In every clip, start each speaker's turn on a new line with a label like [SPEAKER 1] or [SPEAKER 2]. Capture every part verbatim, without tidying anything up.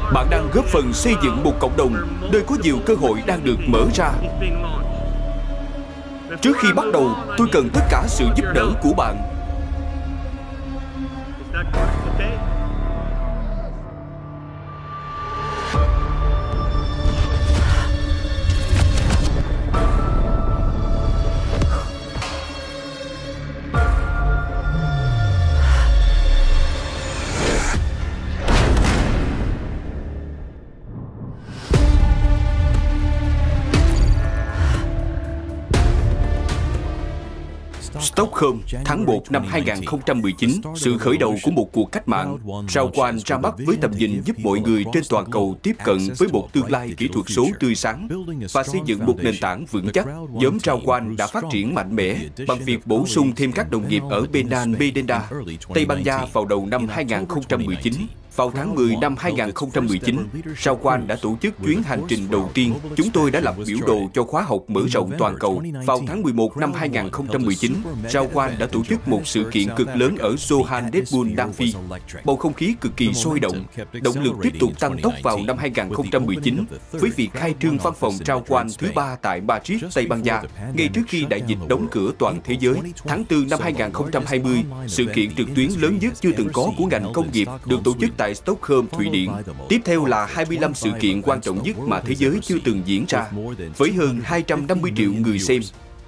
[SPEAKER 1] Bạn đang góp phần xây dựng một cộng đồng nơi có nhiều cơ hội đang được mở ra. Trước khi bắt đầu, tôi cần tất cả sự giúp đỡ của bạn. Stockholm, tháng một năm hai nghìn không trăm mười chín, sự khởi đầu của một cuộc cách mạng. Rao ra mắt với tầm nhìn giúp mọi người trên toàn cầu tiếp cận với một tương lai kỹ thuật số tươi sáng và xây dựng một nền tảng vững chắc. Nhóm Rao đã phát triển mạnh mẽ bằng việc bổ sung thêm các đồng nghiệp ở Benan Medenda, Tây Ban Nha vào đầu năm hai nghìn không trăm mười chín. Vào tháng mười năm hai nghìn không trăm mười chín, Rao đã tổ chức chuyến hành trình đầu tiên. Chúng tôi đã lập biểu đồ cho khóa học mở rộng toàn cầu. Vào tháng mười một năm hai nghìn không trăm mười chín, Rao đã tổ chức một sự kiện cực lớn ở Johannesburg, Nam Phi. Bầu không khí cực kỳ sôi động. Động lực tiếp tục tăng tốc vào năm hai nghìn không trăm mười chín với việc khai trương văn phòng Rao thứ ba tại Madrid, Tây Ban Nha, ngay trước khi đại dịch đóng cửa toàn thế giới. Tháng tư năm hai nghìn không trăm hai mươi, sự kiện trực tuyến lớn nhất chưa từng có của ngành công nghiệp được tổ chức tại Stockholm, Thụy Điển. Tiếp theo là hai mươi lăm sự kiện quan trọng nhất mà thế giới chưa từng diễn ra, với hơn hai trăm năm mươi triệu người xem.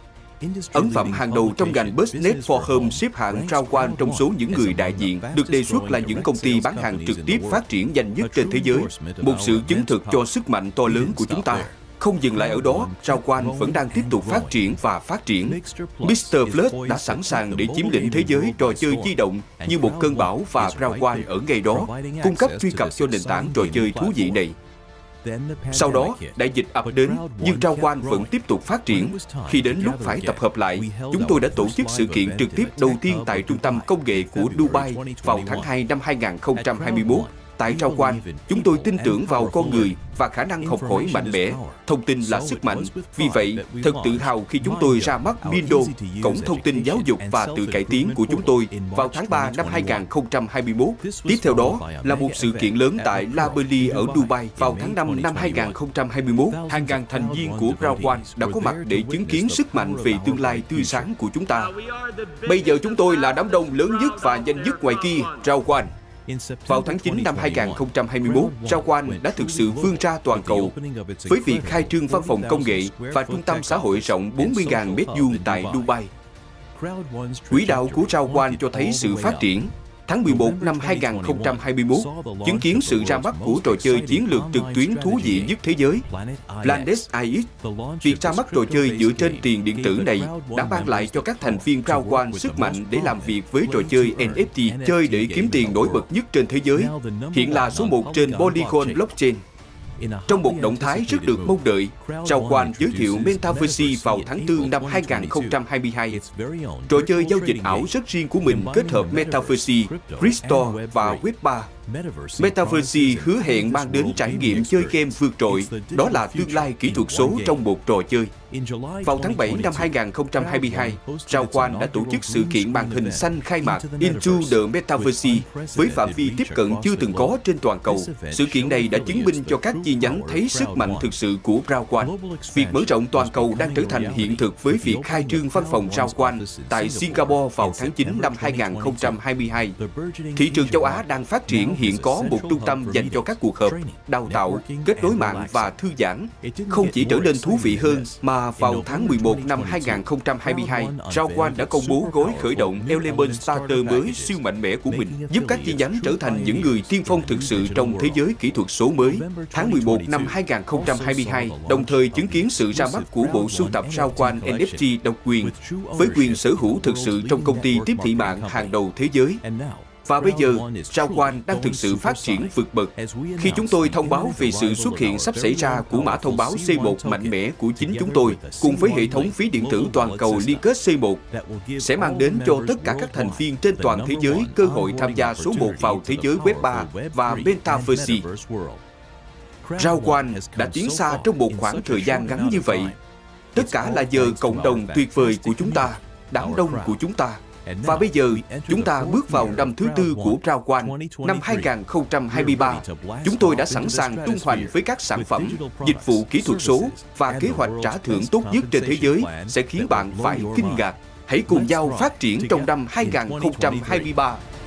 [SPEAKER 1] Ấn phẩm hàng đầu trong ngành Business for Home xếp hạng Rao trong số những người đại diện được đề xuất là những công ty bán hàng trực tiếp phát triển nhanh nhất trên thế giới. Một sự chứng thực cho sức mạnh to lớn của chúng ta. Không dừng lại ở đó, Rao vẫn đang tiếp tục phát triển và phát triển. mít-tơ Plus đã sẵn sàng để chiếm lĩnh thế giới trò chơi di động như một cơn bão và Rao ở ngay đó, cung cấp truy cập cho nền tảng trò chơi thú vị này. Sau đó, đại dịch ập đến, nhưng Rao vẫn tiếp tục phát triển. Khi đến lúc phải tập hợp lại, chúng tôi đã tổ chức sự kiện trực tiếp đầu tiên tại Trung tâm Công nghệ của Dubai vào tháng hai năm hai nghìn không trăm hai mươi mốt. Tại Rao chúng tôi tin tưởng vào con người và khả năng học hỏi mạnh mẽ. Thông tin là sức mạnh. Vì vậy, thật tự hào khi chúng tôi ra mắt Mindo, cổng thông tin giáo dục và tự cải tiến của chúng tôi vào tháng ba năm hai nghìn không trăm hai mươi mốt. Tiếp theo đó là một sự kiện lớn tại La Berly ở Dubai vào tháng năm năm hai nghìn không trăm hai mươi mốt. Hàng ngàn thành viên của Rao đã có mặt để chứng kiến sức mạnh về tương lai tươi sáng của chúng ta. Bây giờ chúng tôi là đám đông lớn nhất và nhanh nhất ngoài kia, Rao. Vào tháng chín năm hai nghìn không trăm hai mươi mốt, Rao đã thực sự vươn ra toàn cầu với việc khai trương văn phòng công nghệ và trung tâm xã hội rộng bốn mươi nghìn mét vuông tại Dubai. Quỹ đạo của Rao cho thấy sự phát triển. Tháng mười một năm hai nghìn không trăm hai mươi mốt, chứng kiến sự ra mắt của trò chơi chiến lược trực tuyến thú vị nhất thế giới, Planet i ích. Việc ra mắt trò chơi dựa trên tiền điện tử này đã mang lại cho các thành viên Rao sức mạnh để làm việc với trò chơi en ép tê, chơi để kiếm tiền nổi bật nhất trên thế giới, hiện là số một trên Polygon Blockchain. Trong một động thái rất được mong đợi, Rao giới thiệu Metaverse vào tháng tư năm hai nghìn không trăm hai mươi hai. Trò chơi giao dịch ảo rất riêng của mình kết hợp Metaverse, Crypto và Web ba. Metaverse hứa hẹn mang đến trải nghiệm chơi game vượt trội, đó là tương lai kỹ thuật số trong một trò chơi. Vào tháng bảy năm hai nghìn không trăm hai mươi hai, Rao đã tổ chức sự kiện màn hình xanh khai mạc Into the Metaverse với phạm vi tiếp cận chưa từng có trên toàn cầu. Sự kiện này đã chứng minh cho các chi nhánh thấy sức mạnh thực sự của Rao. Việc mở rộng toàn cầu đang trở thành hiện thực với việc khai trương văn phòng Rao tại Singapore vào tháng chín năm hai nghìn không trăm hai mươi hai. Thị trường châu Á đang phát triển, hiện có một trung tâm dành cho các cuộc họp, đào tạo, kết nối mạng và thư giãn. Không chỉ trở nên thú vị hơn, mà vào tháng mười một năm hai nghìn không trăm hai mươi hai, Rao đã công bố gói khởi động Element Starter mới siêu mạnh mẽ của mình, giúp các chi nhánh trở thành những người tiên phong thực sự trong thế giới kỹ thuật số mới. Tháng mười một năm hai nghìn không trăm hai mươi hai, đồng thời chứng kiến sự ra mắt của bộ sưu tập Rao en ép tê độc quyền, với quyền sở hữu thực sự trong công ty tiếp thị mạng hàng đầu thế giới. Và bây giờ, Rao đang thực sự phát triển vượt bậc khi chúng tôi thông báo về sự xuất hiện sắp xảy ra của mã thông báo C một mạnh mẽ của chính chúng tôi, cùng với hệ thống ví điện tử toàn cầu liên kết C một, sẽ mang đến cho tất cả các thành viên trên toàn thế giới cơ hội tham gia số một vào thế giới Web ba và Metaverse. Rao đã tiến xa trong một khoảng thời gian ngắn như vậy. Tất cả là nhờ cộng đồng tuyệt vời của chúng ta, đám đông của chúng ta. Và bây giờ, chúng ta bước vào năm thứ tư của Round One, năm hai nghìn không trăm hai mươi ba. Chúng tôi đã sẵn sàng tung hoành với các sản phẩm, dịch vụ kỹ thuật số và kế hoạch trả thưởng tốt nhất trên thế giới sẽ khiến bạn phải kinh ngạc. Hãy cùng nhau phát triển trong năm hai nghìn không trăm hai mươi ba.